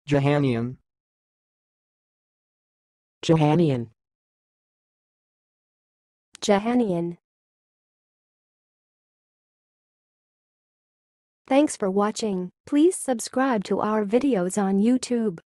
johannean, johannean, johannean. Thanks for watching. Please subscribe to our videos on YouTube.